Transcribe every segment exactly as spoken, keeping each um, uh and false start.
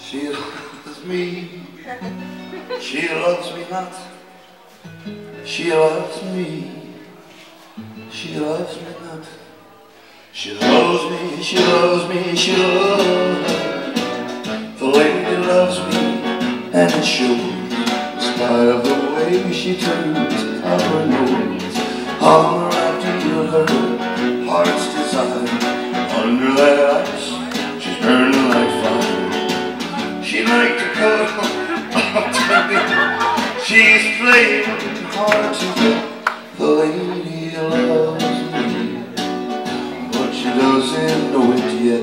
She loves me, she loves me not. She loves me, she loves me not. She loves me, she loves me, she loves me. The lady loves me, and it shows in spite of the way she turns out her nose. On her ideal, her heart's desire. Under that ice, she's burning like fire. She'd like to cuddle up to me. She's playing hard to get. The lady loves me, but she doesn't know it yet.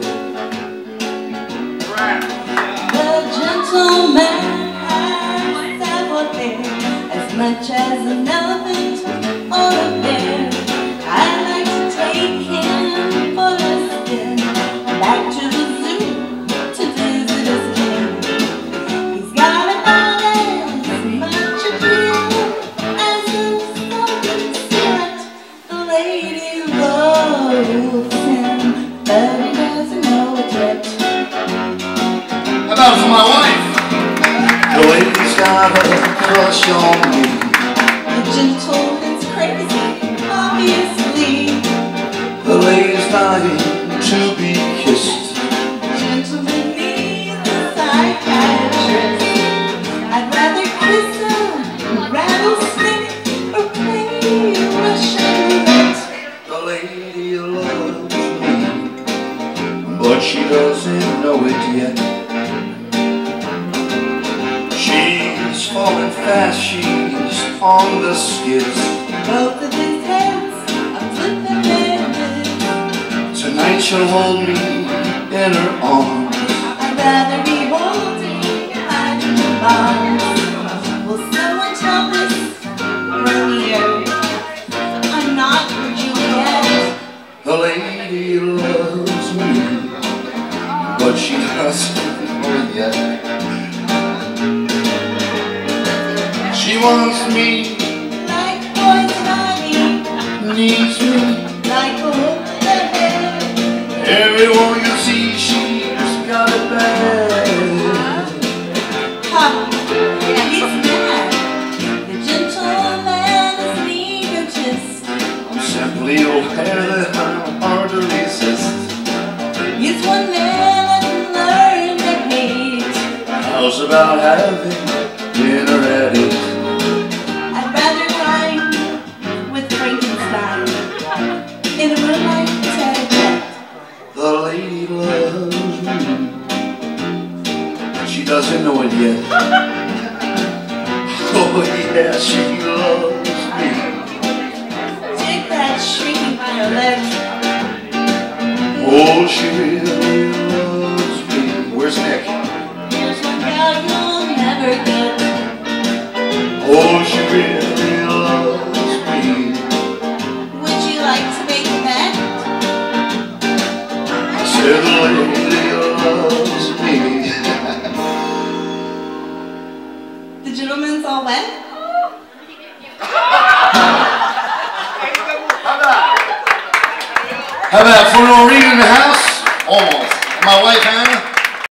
The gentleman has several things, as much as an elephant or a bear. I'd like to take him for a spin, back to the zoo to visit his king. He's got a body as much appeal as a southern cigarette. The lady loves him, but he doesn't know it yet. How about for my wife? The lady's got a crush on me. The gentleman's crazy, obviously. The lady's dying to be kissed. The gentleman needs a psychiatrist. I'd rather kiss a rattlesnake or play Russian roulette. The lady loves me, but she doesn't know it yet. She's falling fast, she's on the skids. Both of his heads are flipping their lids. Tonight she'll hold me in her arms. I'd rather be holding hydrogen bombs. Will someone tell this Romeo I'm not Juliet? The lady loves me, but she doesn't know it yet. She wants me, like poison ivy, needs me, like a hook in the head. everyone you see, she's got it bad. Ha! Yeah, he's mad. The gentleman is an egotist. I'm simply aware that I'm hard to resist. He's one man that can learn to hate. How's about having dinner at eight? I'd rather dine with Frankenstein in a moonlight tete-a-tete. The lady loves me, but she doesn't know it yet. Oh yeah, she loves me. Take that shrieking violet. Oh, she really loves me. Where's Nick? Here's one gal you'll never get. Oh, she really loves me. Would you like to make a bet? I said the lady loves me. The gentleman's all wet? How about for Noreen in the house? Almost. My wife Hannah.